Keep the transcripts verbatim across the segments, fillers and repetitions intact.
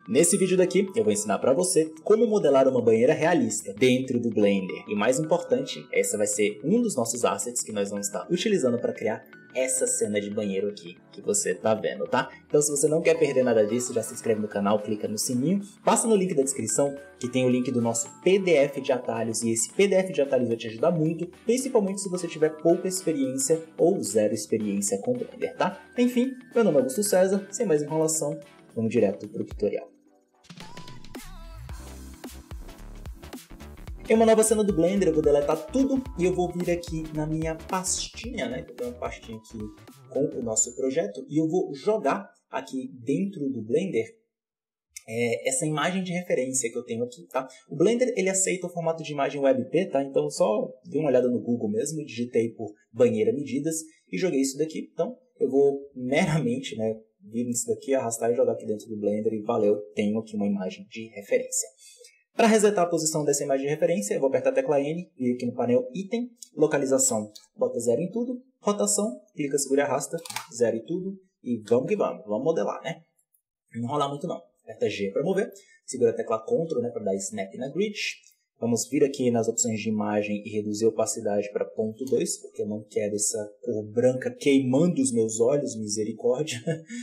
Nesse vídeo daqui, eu vou ensinar para você como modelar uma banheira realista dentro do Blender. E mais importante, essa vai ser um dos nossos assets que nós vamos estar utilizando para criar essa cena de banheiro aqui que você tá vendo, tá? Então se você não quer perder nada disso, já se inscreve no canal, clica no sininho, passa no link da descrição que tem o link do nosso P D F de atalhos, e esse P D F de atalhos vai te ajudar muito, principalmente se você tiver pouca experiência ou zero experiência com Blender, tá? Enfim, meu nome é Augusto César, sem mais enrolação, vamos direto pro tutorial. Em uma nova cena do Blender, eu vou deletar tudo e eu vou vir aqui na minha pastinha, né? Eu tenho uma pastinha aqui com o nosso projeto e eu vou jogar aqui dentro do Blender é, essa imagem de referência que eu tenho aqui, tá? O Blender, ele aceita o formato de imagem W P, tá? Então eu só dei uma olhada no Google mesmo, digitei por banheira medidas e joguei isso daqui. Então eu vou meramente, né, vir nisso daqui, arrastar e jogar aqui dentro do Blender e valeu, tenho aqui uma imagem de referência. Para resetar a posição dessa imagem de referência, eu vou apertar a tecla N, vir aqui no painel Item, Localização, bota zero em tudo, Rotação, clica, segura e arrasta, zero em tudo, e vamos que vamos, vamos modelar, né? Não enrolar muito não. Aperta G para mover, segura a tecla Ctrl, né, para dar Snap na Grid. Vamos vir aqui nas opções de imagem e reduzir a opacidade para ponto dois, porque eu não quero essa cor branca queimando os meus olhos, misericórdia.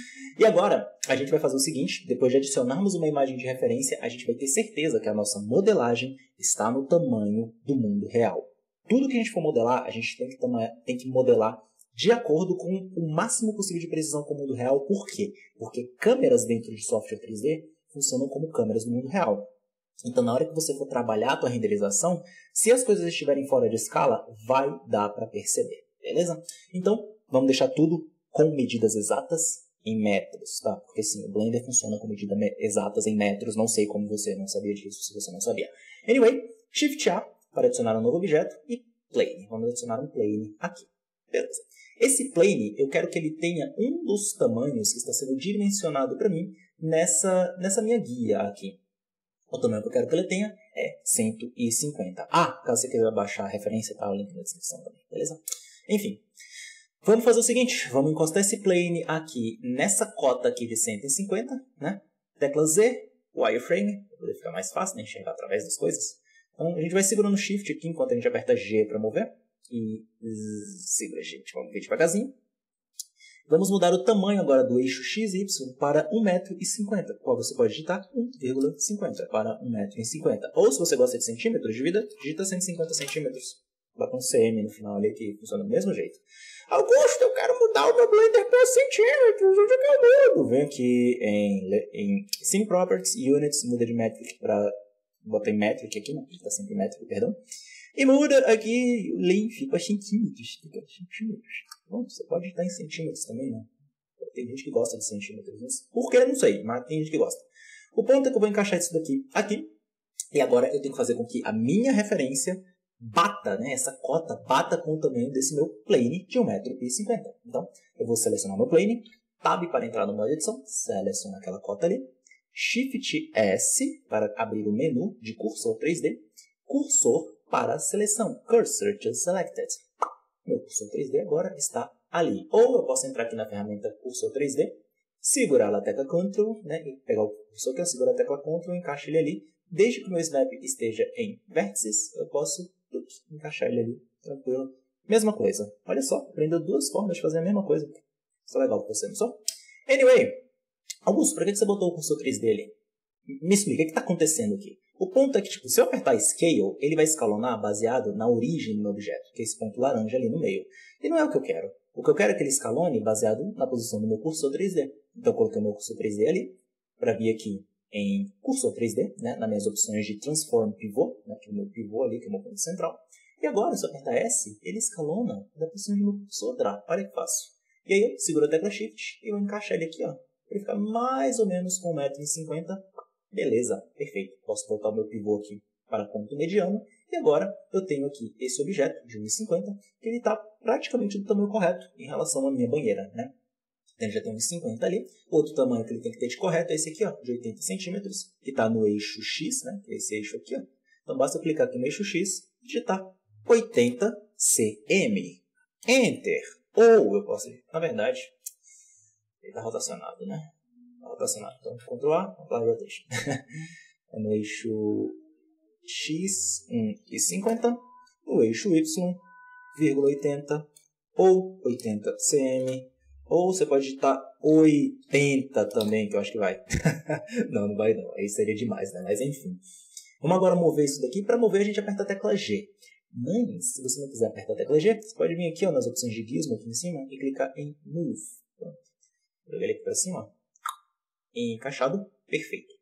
E agora, a gente vai fazer o seguinte, depois de adicionarmos uma imagem de referência, a gente vai ter certeza que a nossa modelagem está no tamanho do mundo real. Tudo que a gente for modelar, a gente tem que, tem que modelar de acordo com o máximo possível de precisão com o mundo real. Por quê? Porque câmeras dentro de software três D funcionam como câmeras do mundo real. Então, na hora que você for trabalhar a tua renderização, se as coisas estiverem fora de escala, vai dar para perceber, beleza? Então, vamos deixar tudo com medidas exatas em metros, tá? Porque sim, o Blender funciona com medidas exatas em metros, não sei como você não sabia disso, se você não sabia. Anyway, Shift A para adicionar um novo objeto e Plane. Vamos adicionar um Plane aqui, beleza? Esse Plane, eu quero que ele tenha um dos tamanhos que está sendo dimensionado para mim nessa, nessa minha guia aqui. O tamanho que eu quero que ele tenha é cento e cinquenta. Ah, caso você queira baixar a referência, tá o link na descrição também, beleza? Enfim, vamos fazer o seguinte, vamos encostar esse plane aqui nessa cota aqui de cento e cinquenta, né? Tecla Z, wireframe, para poder ficar mais fácil, né? Enxergar através das coisas. Então a gente vai segurando o Shift aqui enquanto a gente aperta G para mover. E segura, gente, vamos ver devagarzinho. Vamos mudar o tamanho agora do eixo X Y para um metro e cinquenta, qual você pode digitar um vírgula cinquenta para um metro e cinquenta. Ou se você gosta de centímetros, divida, digita cento e cinquenta centímetros. Bota um C M no final ali que funciona do mesmo jeito. Augusto, eu quero mudar o meu Blender para centímetros, onde é que eu mudo? Vem aqui em, em Scene Properties, Units, muda de Metric para... Bota em Metric aqui, não, está sempre em Metric, perdão. E muda aqui o length para centímetros. centímetros. Bom, você pode digitar em centímetros também, né? Tem gente que gosta de centímetros. Mas por que? Não sei, mas tem gente que gosta. O ponto é que eu vou encaixar isso daqui aqui. E agora eu tenho que fazer com que a minha referência bata, né? Essa cota bata com o tamanho desse meu plane de um metro e cinquenta. Então, eu vou selecionar meu plane. Tab para entrar no modo edição. Selecionar aquela cota ali. Shift S para abrir o menu de cursor três D. Cursor para a seleção. Cursor to selected. Meu cursor três D agora está ali. Ou eu posso entrar aqui na ferramenta cursor três D, segurar a tecla Ctrl, né, e pegar o cursor aqui, segurar a tecla Ctrl e encaixar ele ali. Desde que o meu snap esteja em vértices, eu posso ups, encaixar ele ali, tranquilo. Mesma coisa. Olha só, aprendeu duas formas de fazer a mesma coisa. Isso é legal para você, não só? Anyway, Augusto, por que você botou o cursor três D ali? Me explica, o que está acontecendo aqui? O ponto é que, tipo, se eu apertar Scale, ele vai escalonar baseado na origem do meu objeto, que é esse ponto laranja ali no meio. E não é o que eu quero. O que eu quero é que ele escalone baseado na posição do meu cursor três D. Então, eu coloquei o meu cursor três D ali, para vir aqui em cursor três D, né, nas minhas opções de Transform Pivot, né, que é o meu pivô ali, que é o meu ponto central. E agora, se eu apertar S, ele escalona da posição do meu cursor Drag. Olha que fácil. E aí, eu seguro a tecla Shift e eu encaixo ele aqui, ó, para ele ficar mais ou menos com um metro e cinquenta. Beleza, perfeito. Posso voltar o meu pivô aqui para ponto mediano. E agora eu tenho aqui esse objeto de um metro e cinquenta, que ele está praticamente do tamanho correto em relação à minha banheira, né? Então, ele já tem um metro e cinquenta ali. Outro tamanho que ele tem que ter de correto é esse aqui, ó, de oitenta centímetros, que está no eixo X, né? Que é esse eixo aqui, ó. Então, basta eu clicar aqui no eixo X e digitar oitenta centímetros. Enter. Ou eu posso... Na verdade, ele está rotacionado, né? rotacionar. Então, Ctrl A, Apply Rotation. É no eixo X, um e cinquenta, o eixo Y, vírgula oitenta, ou oitenta cm, ou você pode digitar oitenta também, que eu acho que vai. Não, não vai não, aí seria demais, né? Mas enfim. Vamos agora mover isso daqui. Para mover, a gente aperta a tecla G. Mas, se você não quiser apertar a tecla G, você pode vir aqui ó, nas opções de gizmo, aqui em cima, e clicar em Move. Pronto. Jogar ele aqui para cima, ó. Encaixado, perfeito.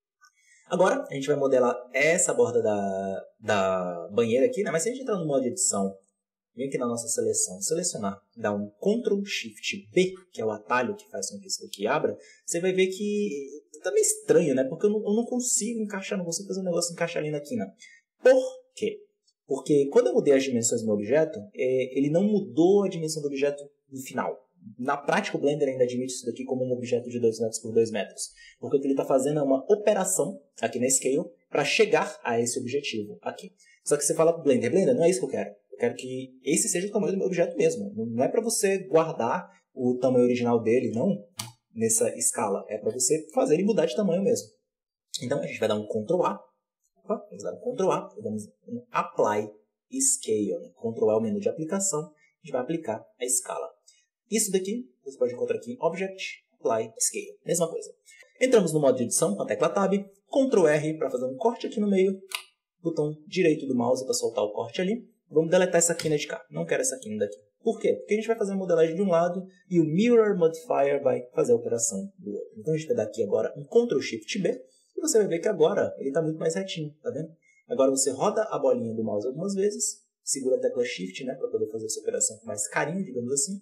Agora, a gente vai modelar essa borda da, da banheira aqui, né? Mas se a gente entrar no modo edição, vem aqui na nossa seleção, selecionar, dar um Ctrl Shift B, que é o atalho que faz com que isso aqui abra, você vai ver que tá meio estranho, né? Porque eu não, eu não consigo encaixar, não consigo fazer um negócio encaixar ali na quina. Por quê? Porque quando eu mudei as dimensões do meu objeto, é, ele não mudou a dimensão do objeto no final. Na prática, o Blender ainda admite isso daqui como um objeto de dois metros por dois metros. Porque o que ele está fazendo é uma operação aqui na Scale para chegar a esse objetivo aqui. Só que você fala para o Blender, Blender, não é isso que eu quero. Eu quero que esse seja o tamanho do meu objeto mesmo. Não é para você guardar o tamanho original dele, não nessa escala. É para você fazer ele mudar de tamanho mesmo. Então, a gente vai dar um Ctrl A. Vamos dar um Ctrl A. Vamos um Apply Scale. Né? Ctrl A é o menu de aplicação. A gente vai aplicar a escala. Isso daqui, você pode encontrar aqui em Object, Apply, Scale. Mesma coisa. Entramos no modo de edição com a tecla Tab, Ctrl R para fazer um corte aqui no meio, botão direito do mouse para soltar o corte ali. Vamos deletar essa quina de cá. Não quero essa quina daqui. Por quê? Porque a gente vai fazer a modelagem de um lado e o Mirror Modifier vai fazer a operação do outro. Então a gente vai dar aqui agora um Ctrl Shift B e você vai ver que agora ele está muito mais retinho, tá vendo? Agora você roda a bolinha do mouse algumas vezes, segura a tecla Shift, né, para poder fazer essa operação com mais carinho, digamos assim.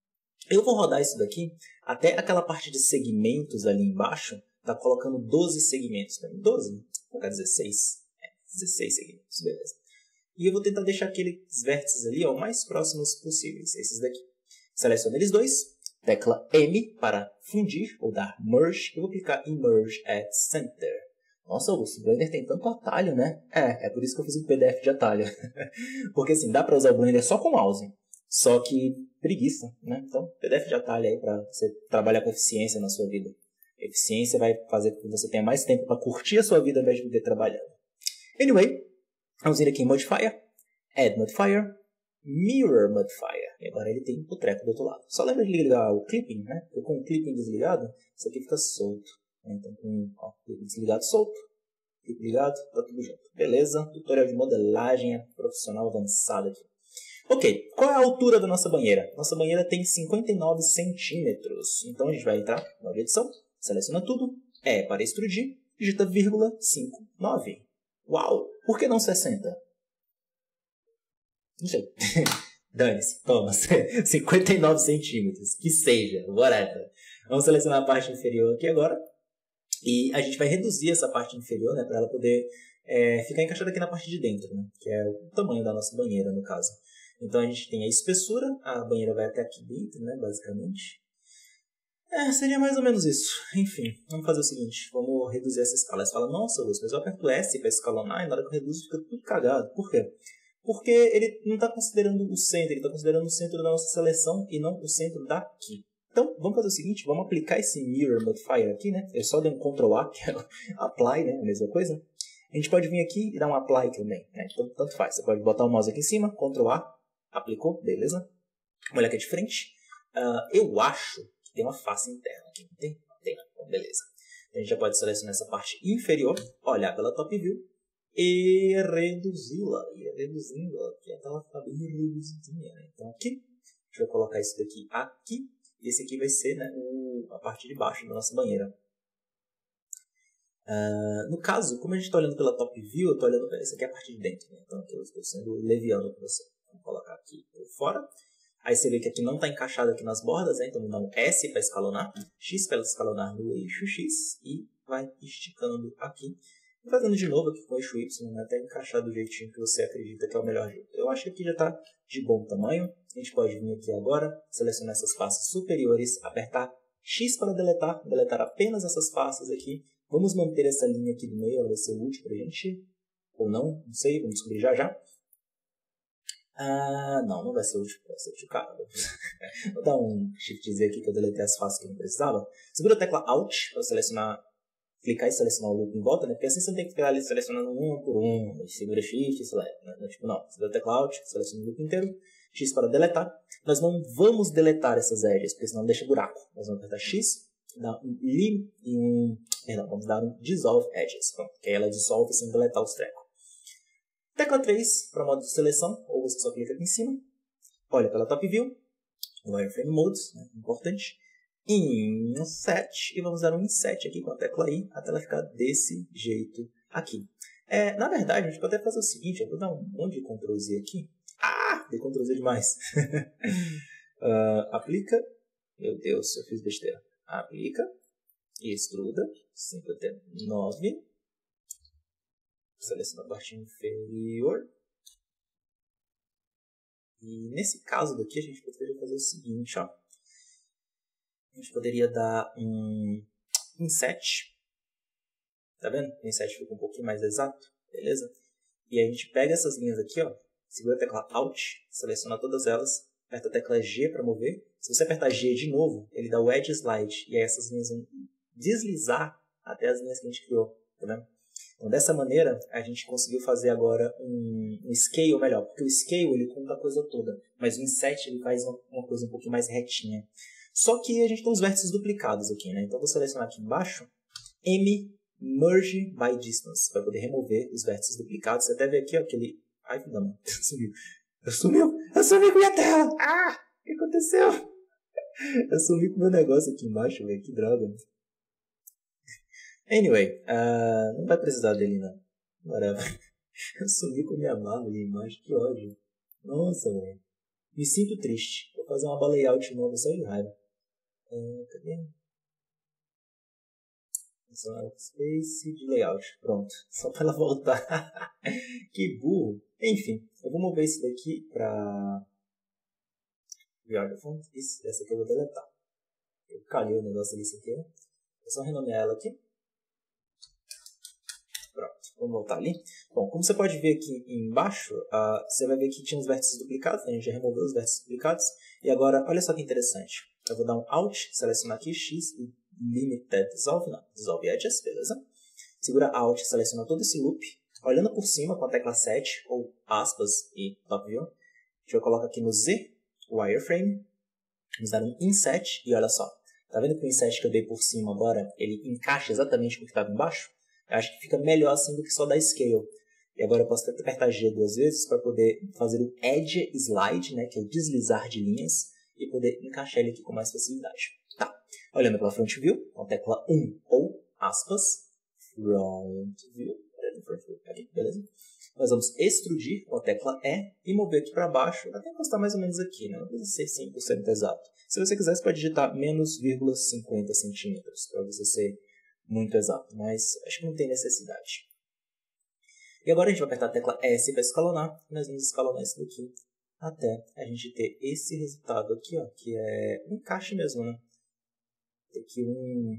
Eu vou rodar isso daqui até aquela parte de segmentos ali embaixo, tá colocando doze segmentos também. doze? Vou colocar dezesseis. É, dezesseis segmentos, beleza. E eu vou tentar deixar aqueles vértices ali ó, o mais próximos possíveis, esses daqui. Seleciono eles dois, tecla M para fundir ou dar merge. Eu vou clicar em Merge at Center. Nossa, Augusto, o Blender tem tanto atalho, né? É, é por isso que eu fiz um P D F de atalho. Porque assim, dá para usar o Blender só com mouse. Só que preguiça, né? Então, P D F de atalho aí para você trabalhar com eficiência na sua vida. Eficiência vai fazer com que você tenha mais tempo para curtir a sua vida ao invés de viver trabalhando. Anyway, vamos ir aqui em Modifier, Add Modifier, Mirror Modifier. E agora ele tem o treco do outro lado. Só lembra de ligar o Clipping, né? Porque com o Clipping desligado, isso aqui fica solto. Então, com o Clipping desligado, solto. Clipping ligado, tá tudo junto. Beleza? Tutorial de modelagem profissional avançado aqui. Ok, qual é a altura da nossa banheira? Nossa banheira tem cinquenta e nove centímetros. Então a gente vai entrar na edição, seleciona tudo, é para extrudir, digita vírgula cinquenta e nove. Uau! Por que não sessenta? Não sei. Dane-se, toma, cinquenta e nove centímetros, que seja, whatever. Vamos selecionar a parte inferior aqui agora. E a gente vai reduzir essa parte inferior, né, para ela poder é, ficar encaixada aqui na parte de dentro, né, que é o tamanho da nossa banheira, no caso. Então a gente tem a espessura, a banheira vai até aqui dentro, né, basicamente. É, seria mais ou menos isso. Enfim, vamos fazer o seguinte, vamos reduzir essa escala. Você fala, nossa, Augusto, mas eu aperto S para escalonar e na hora que eu reduzo fica tudo cagado. Por quê? Porque ele não está considerando o centro, ele está considerando o centro da nossa seleção e não o centro daqui. Então, vamos fazer o seguinte, vamos aplicar esse Mirror Modifier aqui, né? Eu só dei um Ctrl A, que é Apply, né? A mesma coisa. A gente pode vir aqui e dar um Apply também, né? Então, tanto faz. Você pode botar o mouse aqui em cima, Ctrl A, aplicou, beleza? Vamos olhar aqui de frente. Uh, eu acho que tem uma face interna aqui, não tem? Tem, então, beleza. A gente já pode selecionar essa parte inferior, olhar pela Top View e reduzi-la. E reduzindo-la, que até ela fica bem reduzidinha, né? Então, aqui, a gente vai colocar isso daqui aqui. E esse aqui vai ser, né, o, a parte de baixo da nossa banheira. Uh, no caso, como a gente está olhando pela Top View, eu estou olhando para essa aqui é a parte de dentro. Né? Então aqui eu estou sendo leviano para você. Vamos colocar aqui por fora. Aí você vê que aqui não está encaixado aqui nas bordas, né? Então dá um S para escalonar, X para escalonar no eixo X e vai esticando aqui. E fazendo de novo aqui com o eixo Y, né? Até encaixar do jeitinho que você acredita que é o melhor jeito. Eu acho que aqui já está de bom tamanho. A gente pode vir aqui agora, selecionar essas faces superiores, apertar X para deletar, deletar apenas essas faces aqui. Vamos manter essa linha aqui do meio, ela vai ser útil para a gente, ou não, não sei, vamos descobrir já já. Ah, não, não vai ser útil, vai ser útil, cara. Vou dar um shiftzinho aqui que eu deletei as faces que eu não precisava. Segura a tecla Alt para selecionar, clicar e selecionar o loop em volta, né? Porque assim você não tem que ficar ali selecionando um por um, segura Shift e select, né? Tipo, não, segura a tecla Alt, seleciona o loop inteiro, X para deletar. Nós não vamos deletar essas edges, porque senão deixa buraco. Nós vamos apertar X, dar um lim e um, perdão, vamos dar um Dissolve Edges, pronto, que aí ela dissolve sem deletar os trecos. Tecla três para modo de seleção, ou você só clica aqui em cima, olha pela Top View, Wireframe Modes, né, importante, Inset, e vamos dar um Inset aqui com a tecla I, até ela ficar desse jeito aqui. É, na verdade, a gente pode até fazer o seguinte, eu vou dar um monte de control Z aqui, ah, dei control Z demais, uh, aplica, meu Deus, eu fiz besteira, aplica, extruda, cinquenta e nove, seleciona a parte inferior. E nesse caso daqui a gente poderia fazer o seguinte, ó. A gente poderia dar um inset. Tá vendo? O inset fica um pouquinho mais exato, beleza? E a gente pega essas linhas aqui, ó. Segura a tecla Alt, seleciona todas elas, aperta a tecla G para mover. Se você apertar G de novo, ele dá o Edge Slide. E aí essas linhas vão deslizar até as linhas que a gente criou, tá vendo? Então, dessa maneira, a gente conseguiu fazer agora um, um scale melhor, porque o scale ele conta a coisa toda, mas o inset ele faz uma, uma coisa um pouquinho mais retinha. Só que a gente tem os vértices duplicados aqui, né? Então, eu vou selecionar aqui embaixo, M, Merge by Distance, para poder remover os vértices duplicados. Você até vê aqui, ó, aquele... Ai, não, sumiu. Eu sumiu! Eu sumi com minha tela! Ah! O que aconteceu? Eu sumi com meu negócio aqui embaixo, velho, que droga. Anyway, uh, não vai precisar dele não. Whatever. Eu sumi com minha mala ali embaixo, que ódio. Nossa, velho. Me sinto triste. Vou fazer uma aba layout nova só de raiva. Uh, cadê? Space de layout. Pronto. Só para ela voltar. Que burro. Enfim, eu vou mover isso daqui para... Isso, essa aqui eu vou deletar. Eu calhei o negócio disso aqui. Vou só renomear ela aqui. Pronto, vamos voltar ali. Bom, como você pode ver aqui embaixo, uh, você vai ver que tinha uns vértices duplicados, né? A gente já removeu os vértices duplicados. E agora, olha só que interessante. Eu vou dar um Alt, selecionar aqui X e Limited Dissolve, não, Dissolve Edges, beleza? Segura Alt, seleciona todo esse loop. Olhando por cima com a tecla sete, ou aspas e Top View, a gente vai colocar aqui no Z, Wireframe. Vamos dar um Inset e olha só. Tá vendo que o Inset que eu dei por cima agora, ele encaixa exatamente com o que estava embaixo? Eu acho que fica melhor assim do que só dar Scale. E agora eu posso até apertar G duas vezes para poder fazer o Edge Slide, né, que é o deslizar de linhas, e poder encaixar ele aqui com mais facilidade. Tá. Olhando pela Front View, com a tecla um ou aspas, Front View, aqui, beleza? Nós vamos extrudir com a tecla E e mover aqui para baixo, até encostar mais ou menos aqui, né? Não precisa ser cem por cento exato. Se você quiser, você pode digitar menos vírgula cinquenta centímetros, para você ser muito exato, mas acho que não tem necessidade. E agora a gente vai apertar a tecla S para escalonar, e nós vamos escalonar isso daqui até a gente ter esse resultado aqui, ó, que é um encaixe mesmo, né? Tem aqui um...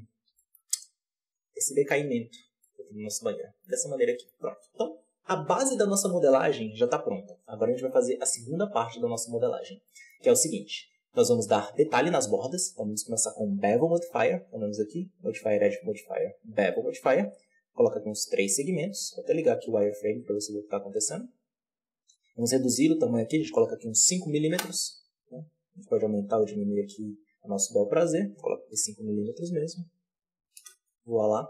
esse decaimento no nosso banheiro. Dessa maneira aqui, pronto. Então, a base da nossa modelagem já está pronta. Agora a gente vai fazer a segunda parte da nossa modelagem, que é o seguinte. Nós vamos dar detalhe nas bordas. Vamos começar com Bevel Modifier. Vamos aqui, Modifier, Edge Modifier, Bevel Modifier. Coloca aqui uns três segmentos. Vou até ligar aqui o wireframe para você ver o que está acontecendo. Vamos reduzir o tamanho aqui. A gente coloca aqui uns cinco milímetros. Né? A gente pode aumentar ou diminuir aqui o nosso bel prazer. Coloca aqui cinco milímetros mesmo. Voilá.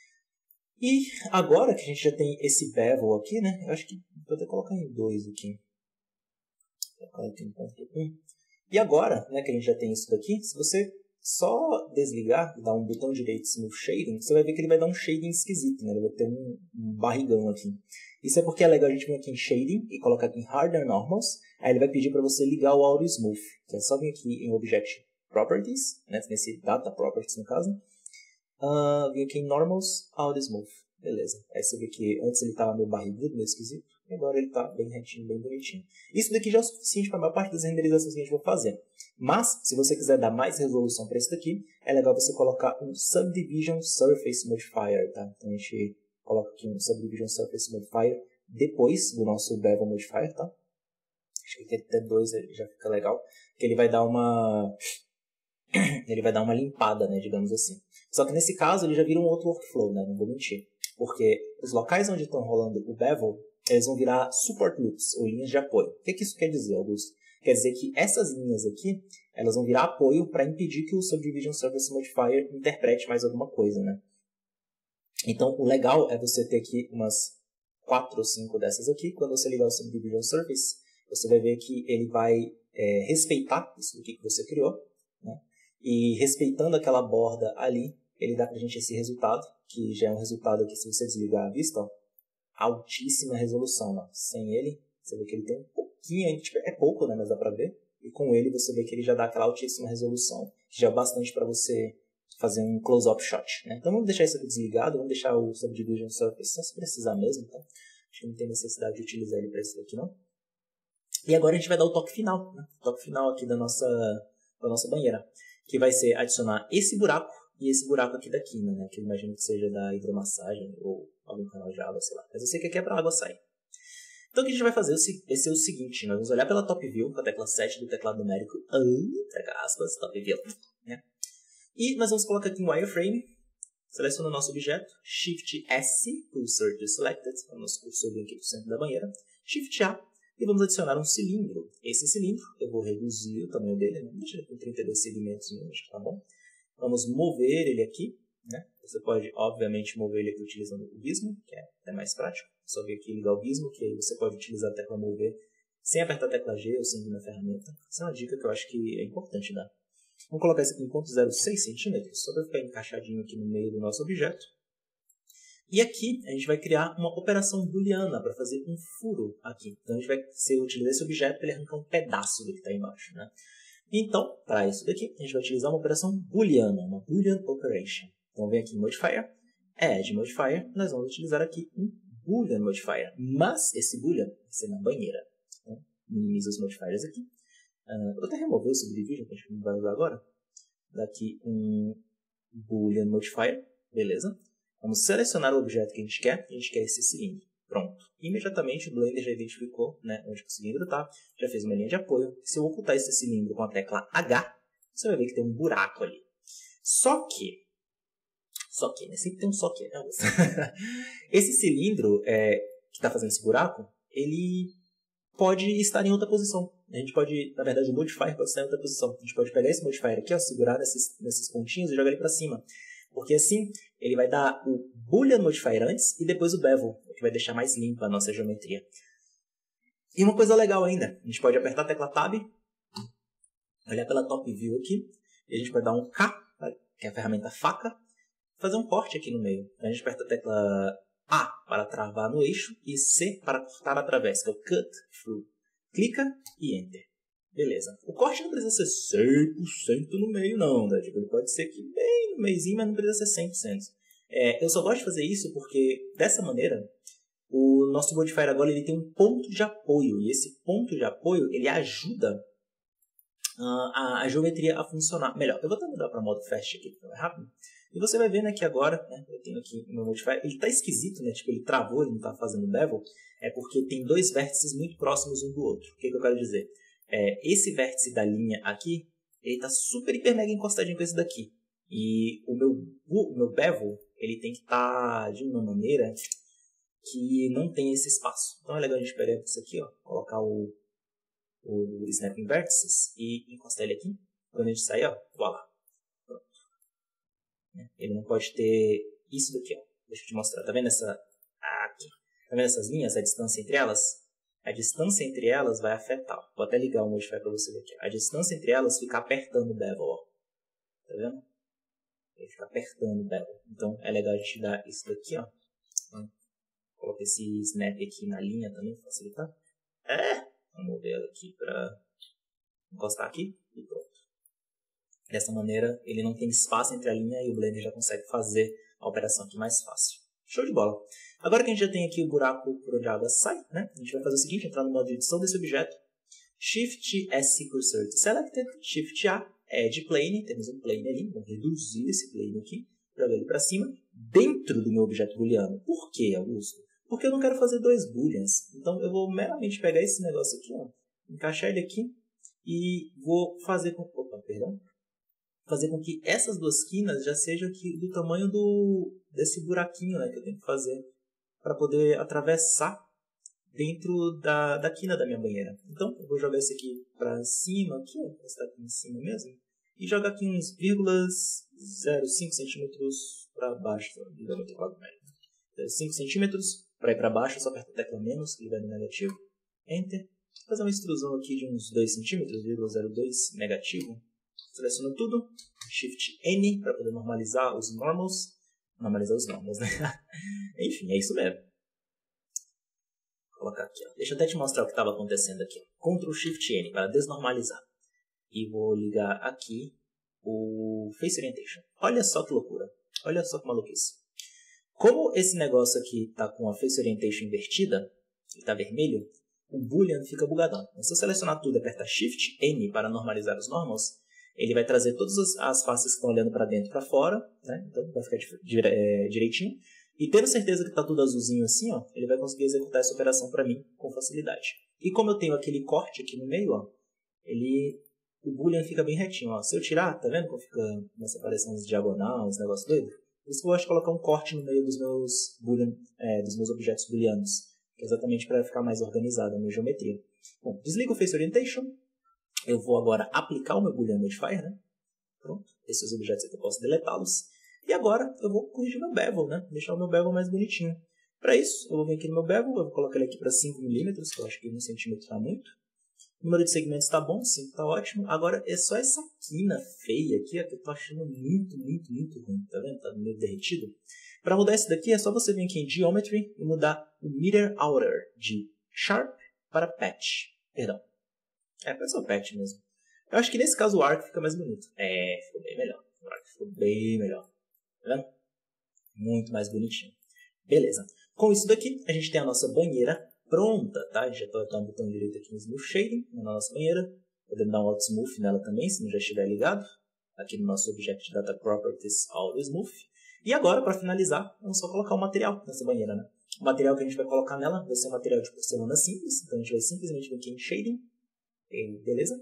E agora que a gente já tem esse bevel aqui, né? Eu acho que vou até colocar em dois aqui. Vou colocar aqui em ponto um. E agora, né, que a gente já tem isso daqui, se você só desligar e dar um botão direito Smooth Shading, você vai ver que ele vai dar um shading esquisito, né? Ele vai ter um, um barrigão aqui. Isso é porque é legal a gente vir aqui em Shading e colocar aqui em Harder Normals. Aí ele vai pedir para você ligar o Auto Smooth. Então é só vir aqui em Object Properties, né, nesse Data Properties no caso. Uh, vir aqui em Normals, Auto Smooth. Beleza. Aí você vê que antes ele estava meio barrigudo, meio esquisito. E agora ele está bem retinho, bem bonitinho. Isso daqui já é o suficiente para a maior parte das renderizações que a gente vai fazer. Mas, se você quiser dar mais resolução para isso daqui, é legal você colocar um Subdivision Surface Modifier, tá? Então a gente coloca aqui um Subdivision Surface Modifier depois do nosso Bevel Modifier, tá? acho que até dois já fica legal, que ele vai dar uma ele vai dar uma limpada, né, digamos assim. Só que nesse caso ele já vira um outro workflow, né, não vou mentir, porque os locais onde estão rolando o bevel, eles vão virar support loops, ou linhas de apoio. O que, que isso quer dizer, Augusto? Quer dizer que essas linhas aqui, elas vão virar apoio para impedir que o Subdivision Surface Modifier interprete mais alguma coisa, né? Então, o legal é você ter aqui umas quatro ou cinco dessas aqui. Quando você ligar o Subdivision Surface, você vai ver que ele vai é, respeitar isso aqui que você criou, né? E respeitando aquela borda ali, ele dá pra gente esse resultado, que já é um resultado aqui, se você desligar a vista, ó, altíssima resolução, ó. Sem ele, você vê que ele tem um pouquinho, tipo, é pouco, né, mas dá pra ver. E com ele você vê que ele já dá aquela altíssima resolução, que já é bastante para você fazer um close-up shot, né? Então vamos deixar isso aqui desligado, vamos deixar o Subdivision Surface só se precisar mesmo, tá? Acho que não tem necessidade de utilizar ele para isso daqui, não. E agora a gente vai dar o toque final, né? O toque final aqui da nossa, da nossa banheira, que vai ser adicionar esse buraco e esse buraco aqui da quina, né? Que eu imagino que seja da hidromassagem ou algum canal de água, sei lá. Mas eu sei que aqui é para a água sair. Então o que a gente vai fazer vai ser o seguinte, nós vamos olhar pela Top View, com a tecla sete do teclado numérico, entre aspas, Top View, né? E nós vamos colocar aqui um wireframe, seleciona o nosso objeto, Shift S, Cursor to Selected, o nosso cursor vem aqui para o centro da banheira, Shift A, e vamos adicionar um cilindro. Esse cilindro, eu vou reduzir o tamanho dele, né? Deixa ele com trinta e dois segmentos mesmo, acho que tá bom. Vamos mover ele aqui, né? Você pode, obviamente, mover ele aqui utilizando o gizmo, que é até mais prático. Só vir aqui e ligar o gizmo, que aí você pode utilizar a tecla mover sem apertar a tecla G ou sem vir na ferramenta. Essa é uma dica que eu acho que é importante dar. Vamos colocar isso aqui em zero ponto zero seis centímetros, só para ficar encaixadinho aqui no meio do nosso objeto. E aqui a gente vai criar uma operação booleana para fazer um furo aqui. Então a gente vai ser, utilizar esse objeto para ele arrancar um pedaço do que está embaixo, né? Então, para isso daqui, a gente vai utilizar uma operação booleana, uma boolean operation. Então vem aqui em modifier, add modifier, nós vamos utilizar aqui um boolean modifier, mas esse boolean vai ser na banheira. Então, minimiza os modifiers aqui. Uh, vou até remover o subdivision, que a gente não vai usar agora. Daqui um boolean modifier, beleza. Vamos selecionar o objeto que a gente quer, a gente quer esse cilindro. Pronto. Imediatamente o Blender já identificou, né, onde o cilindro está, já fez uma linha de apoio. Se eu ocultar esse cilindro com a tecla H, você vai ver que tem um buraco ali. Só que, só que, né, sempre tem um só que, né? Esse cilindro é, que está fazendo esse buraco, ele pode estar em outra posição. A gente pode, na verdade, o modifier pode estar em outra posição. A gente pode pegar esse modifier aqui, ó, segurar nesses, nesses pontinhos e jogar ele para cima. Porque assim, ele vai dar o boolean modifier antes e depois o bevel, que vai deixar mais limpa a nossa geometria. E uma coisa legal ainda, a gente pode apertar a tecla Tab, olhar pela Top View aqui, e a gente pode dar um K, que é a ferramenta faca, fazer um corte aqui no meio. A gente aperta a tecla A para travar no eixo e C para cortar através, que é o Cut Through. Clica e Enter. Beleza. O corte não precisa ser cem por cento no meio, não. Tá? Tipo, ele pode ser aqui bem no meiozinho, mas não precisa ser cem por cento. É, eu só gosto de fazer isso porque, dessa maneira, o nosso modifier agora ele tem um ponto de apoio. E esse ponto de apoio, ele ajuda uh, a, a geometria a funcionar melhor. Eu vou até mudar para modo Fast aqui, para mais rápido. E você vai ver, né, que agora, né, eu tenho aqui o meu modifier, ele tá esquisito, né, tipo, ele travou, ele não tá fazendo bevel, é porque tem dois vértices muito próximos um do outro. O que, que eu quero dizer? É, esse vértice da linha aqui, ele tá super, hiper, mega encostadinho com esse daqui. E o meu, o meu bevel, ele tem que estar tá de uma maneira que não tem esse espaço. Então é legal a gente pegar isso aqui, ó, colocar o, o Snapping Vertices e encostar ele aqui. Quando a gente sair, ó, voilá. Ele não pode ter isso daqui, ó. Deixa eu te mostrar. Tá vendo essa aqui? Tá vendo essas linhas? A distância entre elas? A distância entre elas vai afetar. Vou até ligar o modifier para você ver aqui. A distância entre elas fica apertando o bevel, ó. Tá vendo? Ele fica apertando o bevel. Então é legal a gente dar isso daqui, ó. Coloca esse snap aqui na linha também, para facilitar. É! Vamos mover ela aqui para encostar aqui e pronto. Dessa maneira, ele não tem espaço entre a linha e o Blender já consegue fazer a operação aqui mais fácil. Show de bola! Agora que a gente já tem aqui o buraco por onde a água sai, né? A gente vai fazer o seguinte, entrar no modo de edição desse objeto. Shift S Cursor to Selected, Shift A, Add Plane, temos um plane ali, vamos reduzir esse plane aqui, jogar ele para cima, dentro do meu objeto booleano. Por quê, Augusto? Porque eu não quero fazer dois booleans. Então eu vou meramente pegar esse negócio aqui, ó, encaixar ele aqui e vou fazer com, opa, perdão, fazer com que essas duas quinas já sejam aqui do tamanho do, desse buraquinho, né, que eu tenho que fazer para poder atravessar dentro da, da quina da minha banheira. Então, eu vou jogar esse aqui para cima, aqui, ó, está aqui em cima mesmo, e jogar aqui uns vírgulas zero cinco centímetros para baixo, cinco centímetros para ir para baixo, só aperto a tecla menos, que ele vai no negativo, Enter. Vou fazer uma extrusão aqui de uns dois centímetros, vírgula zero dois negativo. Seleciono tudo, Shift N para poder normalizar os normals. Normalizar os normals, né? Enfim, é isso mesmo. Vou colocar aqui, ó. Deixa eu até te mostrar o que estava acontecendo aqui. Ctrl Shift N para desnormalizar. E vou ligar aqui o Face Orientation. Olha só que loucura. Olha só que maluquice. Como esse negócio aqui está com a Face Orientation invertida, ele está vermelho, o Boolean fica bugadão. Então, se eu selecionar tudo e apertar Shift N para normalizar os normals, ele vai trazer todas as, as faces que estão olhando para dentro e para fora, né? Então vai ficar dire, é, direitinho. E tendo certeza que está tudo azulzinho assim, ó, ele vai conseguir executar essa operação para mim com facilidade. E como eu tenho aquele corte aqui no meio, ó, ele, o Boolean fica bem retinho. Ó. Se eu tirar, tá vendo como fica nessa aparecendo uns diagonal, uns negócios doidos? Por isso que eu gosto de colocar um corte no meio dos meus, Boolean, é, dos meus objetos booleanos, exatamente para ficar mais organizado a minha geometria. Bom, desligo o Face Orientation. Eu vou agora aplicar o meu Boolean Modifier, né? Pronto, esses objetos aqui eu posso deletá-los. E agora eu vou corrigir meu bevel, né? Deixar o meu bevel mais bonitinho. Para isso, eu vou vir aqui no meu bevel, eu vou colocar ele aqui para cinco milímetros, que eu acho que um centímetro está muito. O número de segmentos está bom, cinco está ótimo. Agora é só essa quina feia aqui, ó, que eu tô achando muito, muito, muito ruim. Tá vendo? Tá meio derretido. Para mudar isso daqui, é só você vir aqui em Geometry e mudar o Meter Outer de Sharp para Patch. Perdão. É, pode ser o Patch mesmo. Eu acho que nesse caso o Arc fica mais bonito. É, ficou bem melhor. O Arc ficou bem melhor. Tá vendo? Muito mais bonitinho. Beleza. Com isso daqui, a gente tem a nossa banheira pronta, tá? A gente já está no botão direito aqui em Smooth Shading, na nossa banheira. Podemos dar um Auto Smooth nela também, se não já estiver ligado. Aqui no nosso Object Data Properties Auto Smooth. E agora, para finalizar, vamos só colocar o material nessa banheira, né? O material que a gente vai colocar nela vai ser um material de porcelana simples. Então a gente vai simplesmente vir aqui em Shading. E beleza?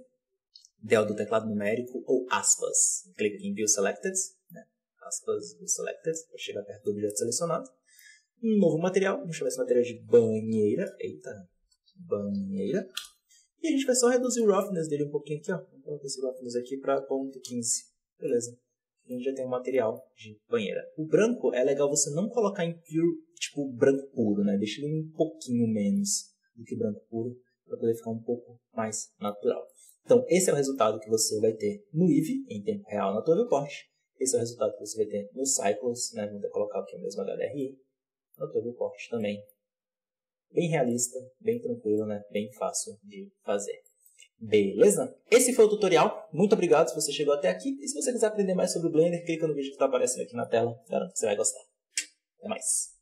Del do teclado numérico ou aspas. Clique aqui em View Selected, né? Aspas View Selected, para chegar perto do objeto selecionado. Um novo material, vamos chamar esse material de banheira. Eita, banheira. E a gente vai só reduzir o roughness dele um pouquinho aqui, ó. Vamos colocar esse roughness aqui para zero ponto quinze. Beleza. A gente já tem um material de banheira. O branco é legal você não colocar em pure, tipo branco puro, né? Deixa ele um pouquinho menos do que branco puro, para poder ficar um pouco mais natural. Então, esse é o resultado que você vai ter no Eevee, em tempo real na tua viewport. Esse é o resultado que você vai ter no Cycles, né? Vou colocar aqui o mesmo H D R I, na tua viewport também. Bem realista, bem tranquilo, né? Bem fácil de fazer. Beleza? Esse foi o tutorial. Muito obrigado se você chegou até aqui. E se você quiser aprender mais sobre o Blender, clica no vídeo que está aparecendo aqui na tela. Garanto que você vai gostar. Até mais.